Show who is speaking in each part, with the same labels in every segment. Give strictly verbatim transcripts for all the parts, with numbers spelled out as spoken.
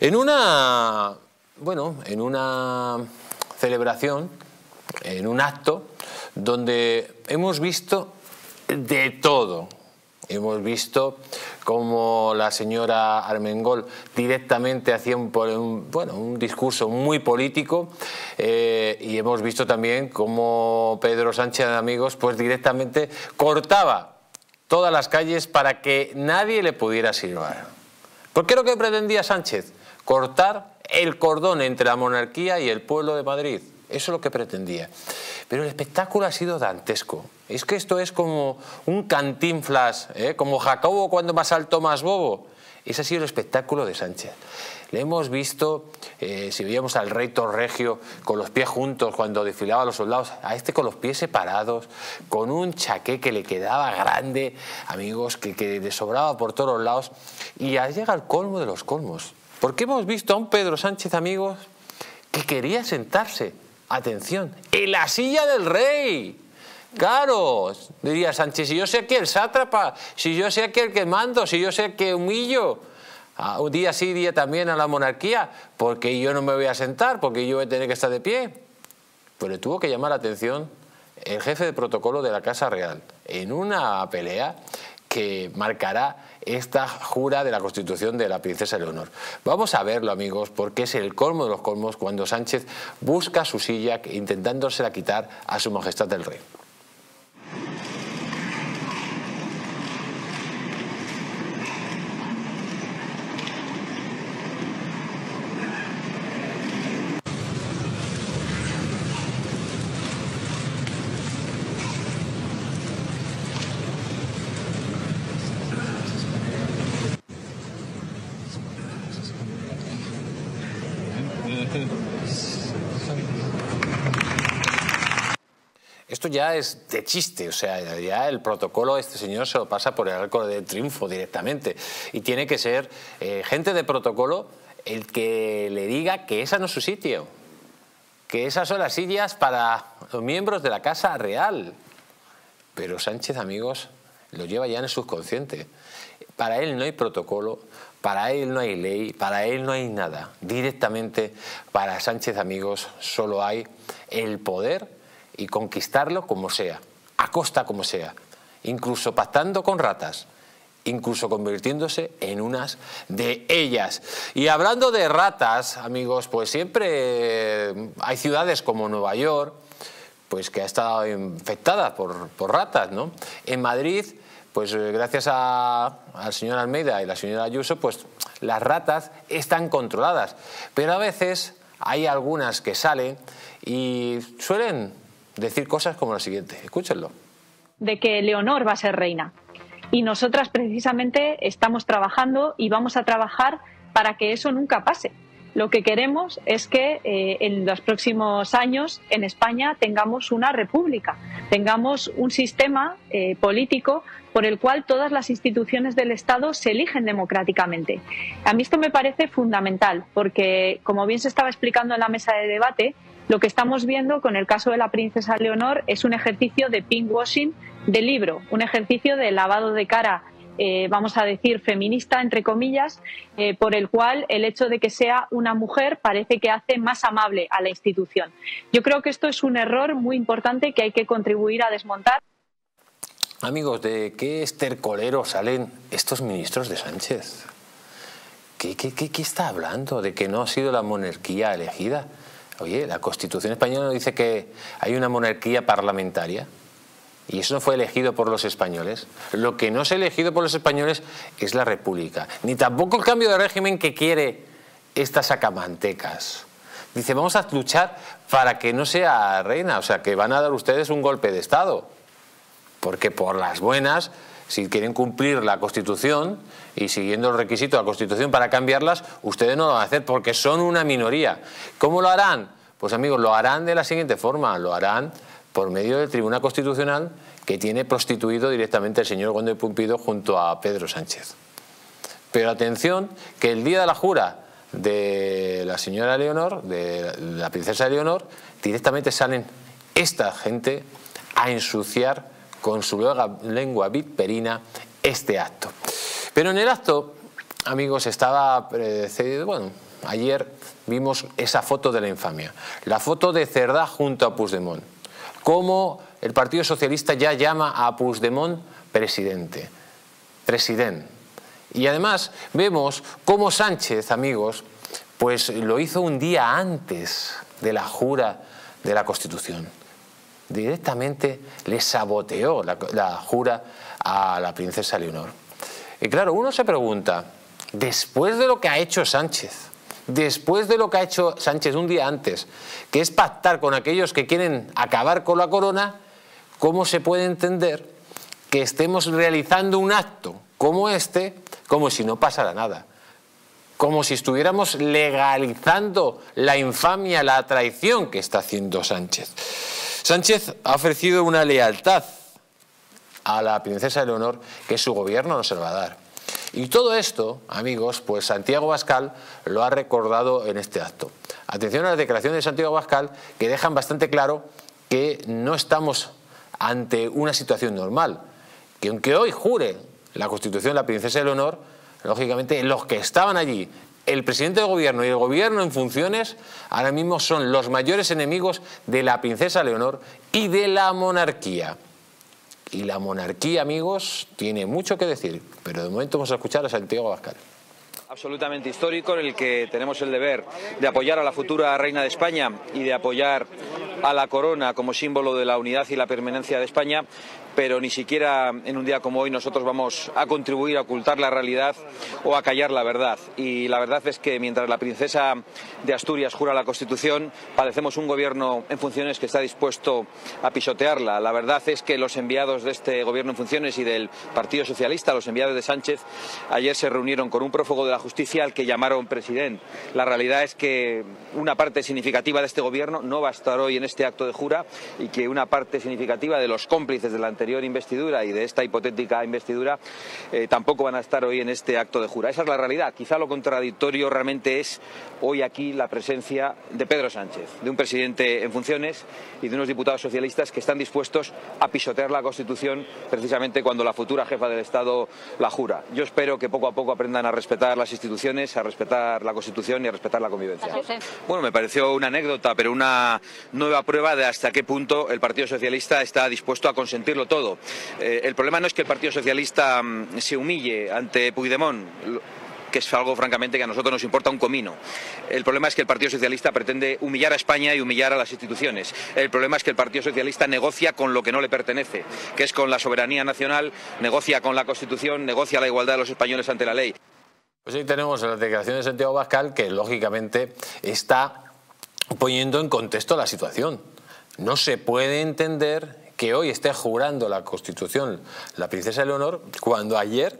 Speaker 1: En una, bueno, en una celebración, en un acto donde hemos visto de todo. Hemos visto cómo la señora Armengol directamente hacía un, un, bueno, un discurso muy político, eh, y hemos visto también cómo Pedro Sánchez, amigos, pues directamente cortaba todas las calles para que nadie le pudiera silbar. ¿Por qué lo que pretendía Sánchez? Cortar el cordón entre la monarquía y el pueblo de Madrid. Eso es lo que pretendía. Pero el espectáculo ha sido dantesco. Es que esto es como un Cantinflas, ¿eh? Como Jacobo cuando más alto, más bobo. Ese ha sido el espectáculo de Sánchez. Le hemos visto, eh, si veíamos al rey Torregio con los pies juntos cuando desfilaba a los soldados, a este con los pies separados, con un chaqué que le quedaba grande, amigos, que, que le sobraba por todos lados. Y ya llega el colmo de los colmos. Porque hemos visto a un Pedro Sánchez, amigos, que quería sentarse, atención, en la silla del rey. Claro, diría Sánchez, si yo sé aquí el sátrapa, si yo sé aquí el que mando, si yo sé que humillo, ah, un día sí, día también a la monarquía, porque yo no me voy a sentar, porque yo voy a tener que estar de pie. Pues le tuvo que llamar la atención el jefe de protocolo de la Casa Real, en una pelea que marcará esta jura de la Constitución de la princesa Leonor. Vamos a verlo, amigos, porque es el colmo de los colmos cuando Sánchez busca su silla intentándosela quitar a su majestad el rey. Esto ya es de chiste, o sea, ya el protocolo este señor se lo pasa por el arco del triunfo directamente. Y tiene que ser eh, gente de protocolo el que le diga que esa no es su sitio, que esas son las sillas para los miembros de la Casa Real. Pero Sánchez, amigos, lo lleva ya en el subconsciente. Para él no hay protocolo, para él no hay ley, para él no hay nada. Directamente para Sánchez, amigos, solo hay el poder y conquistarlo como sea, a costa como sea, incluso pactando con ratas, incluso convirtiéndose en unas de ellas. Y hablando de ratas, amigos, pues siempre hay ciudades como Nueva York, pues que ha estado infectada por, por ratas, ¿no? En Madrid, pues gracias a, al señor Almeida y la señora Ayuso, pues las ratas están controladas, pero a veces hay algunas que salen y suelen decir cosas como la siguiente, escúchenlo.
Speaker 2: De que Leonor va a ser reina. Y nosotras precisamente estamos trabajando y vamos a trabajar para que eso nunca pase. Lo que queremos es que eh, en los próximos años en España tengamos una república, tengamos un sistema eh, político por el cual todas las instituciones del Estado se eligen democráticamente. A mí esto me parece fundamental porque, como bien se estaba explicando en la mesa de debate, lo que estamos viendo con el caso de la princesa Leonor es un ejercicio de pinkwashing de libro, un ejercicio de lavado de cara, eh, vamos a decir, feminista, entre comillas, eh, por el cual el hecho de que sea una mujer parece que hace más amable a la institución. Yo creo que esto es un error muy importante que hay que contribuir a desmontar.
Speaker 1: Amigos, ¿de qué estercolero salen estos ministros de Sánchez? ¿Qué, qué, qué, qué está hablando? ¿De que no ha sido la monarquía elegida? Oye, la Constitución española dice que hay una monarquía parlamentaria y eso no fue elegido por los españoles. Lo que no es elegido por los españoles es la república, ni tampoco el cambio de régimen que quiere estas sacamantecas. Dice, vamos a luchar para que no sea reina, o sea, que van a dar ustedes un golpe de Estado, porque por las buenas, si quieren cumplir la Constitución y siguiendo los requisitos de la Constitución para cambiarlas, ustedes no lo van a hacer porque son una minoría. ¿Cómo lo harán? Pues amigos, lo harán de la siguiente forma, lo harán por medio del Tribunal Constitucional que tiene prostituido directamente el señor Conde Pumpido junto a Pedro Sánchez. Pero atención, que el día de la jura de la señora Leonor, de la princesa Leonor, directamente salen esta gente a ensuciar con su lengua vizperina este acto. Pero en el acto amigos, estaba precedido, bueno, ayer vimos esa foto de la infamia, la foto de Cerdá junto a Puigdemont, cómo el Partido Socialista ya llama a Puigdemont presidente, presidente. Y además vemos cómo Sánchez, amigos, pues lo hizo un día antes de la jura de la Constitución. Directamente le saboteó la, la jura a la princesa Leonor. Y claro, uno se pregunta, después de lo que ha hecho Sánchez, después de lo que ha hecho Sánchez un día antes, que es pactar con aquellos que quieren acabar con la corona, ¿cómo se puede entender que estemos realizando un acto como este, como si no pasara nada? Como si estuviéramos legalizando la infamia, la traición que está haciendo Sánchez. Sánchez ha ofrecido una lealtad a la princesa Leonor que su gobierno no se lo va a dar. Y todo esto, amigos, pues Santiago Abascal lo ha recordado en este acto. Atención a las declaraciones de Santiago Abascal, que dejan bastante claro que no estamos ante una situación normal, que aunque hoy jure la Constitución la princesa Leonor, lógicamente los que estaban allí, el presidente del gobierno y el gobierno en funciones, ahora mismo son los mayores enemigos de la princesa Leonor y de la monarquía. Y la monarquía, amigos, tiene mucho que decir, pero de momento vamos a escuchar a Santiago Abascal.
Speaker 3: Absolutamente histórico, en el que tenemos el deber de apoyar a la futura reina de España y de apoyar a la corona como símbolo de la unidad y la permanencia de España, pero ni siquiera en un día como hoy nosotros vamos a contribuir a ocultar la realidad o a callar la verdad. Y la verdad es que mientras la princesa de Asturias jura la Constitución, padecemos un gobierno en funciones que está dispuesto a pisotearla. La verdad es que los enviados de este gobierno en funciones y del Partido Socialista, los enviados de Sánchez, ayer se reunieron con un prófugo de la justicia al que llamaron presidente. La realidad es que una parte significativa de este gobierno no va a estar hoy en este acto de jura y que una parte significativa de los cómplices de la anterior investidura y de esta hipotética investidura eh, tampoco van a estar hoy en este acto de jura. Esa es la realidad. Quizá lo contradictorio realmente es hoy aquí la presencia de Pedro Sánchez, de un presidente en funciones y de unos diputados socialistas que están dispuestos a pisotear la Constitución precisamente cuando la futura jefa del Estado la jura. Yo espero que poco a poco aprendan a respetar las instituciones, a respetar la Constitución y a respetar la convivencia. Bueno, me pareció una anécdota, pero una nueva prueba de hasta qué punto el Partido Socialista está dispuesto a consentirlo todo. Todo. Eh, el problema no es que el Partido Socialista mm, se humille ante Puigdemont, que es algo francamente que a nosotros nos importa un comino. El problema es que el Partido Socialista pretende humillar a España y humillar a las instituciones. El problema es que el Partido Socialista negocia con lo que no le pertenece, que es con la soberanía nacional, negocia con la Constitución, negocia la igualdad de los españoles ante la ley.
Speaker 1: Pues ahí tenemos la declaración de Santiago Abascal, que lógicamente está poniendo en contexto la situación. No se puede entender que hoy esté jurando la Constitución la princesa Leonor cuando ayer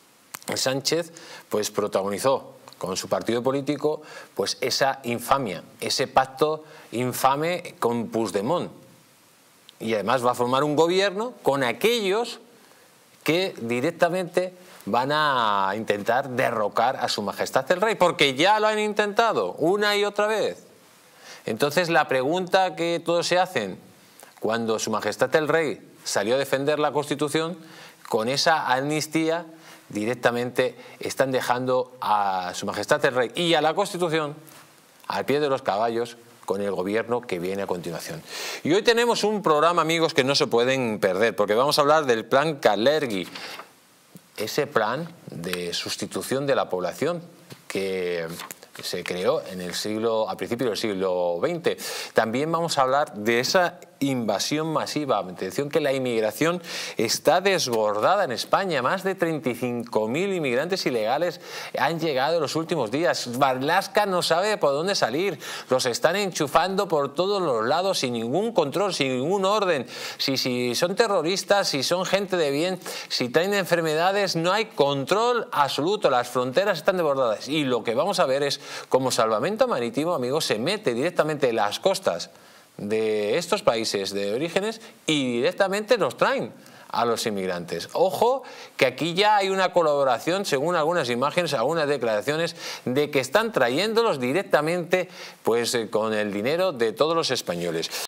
Speaker 1: Sánchez pues protagonizó con su partido político pues esa infamia, ese pacto infame con Puigdemont, y además va a formar un gobierno con aquellos que directamente van a intentar derrocar a su majestad el rey, porque ya lo han intentado una y otra vez. Entonces la pregunta que todos se hacen: cuando su majestad el rey salió a defender la Constitución, con esa amnistía directamente están dejando a su majestad el rey y a la Constitución al pie de los caballos con el gobierno que viene a continuación. Y hoy tenemos un programa, amigos, que no se pueden perder, porque vamos a hablar del plan Kalergi, ese plan de sustitución de la población que se creó en el siglo, a principios del siglo veinte. También vamos a hablar de esa invasión masiva. Atención, que la inmigración está desbordada en España. Más de treinta y cinco mil inmigrantes ilegales han llegado en los últimos días. Marlaska no sabe por dónde salir. Los están enchufando por todos los lados sin ningún control, sin ningún orden. Si, si son terroristas, si son gente de bien, si traen enfermedades, no hay control absoluto. Las fronteras están desbordadas. Y lo que vamos a ver es cómo Salvamento Marítimo, amigos, se mete directamente en las costas de estos países de orígenes y directamente nos traen a los inmigrantes. Ojo, que aquí ya hay una colaboración, según algunas imágenes, algunas declaraciones, de que están trayéndolos directamente pues, con el dinero de todos los españoles.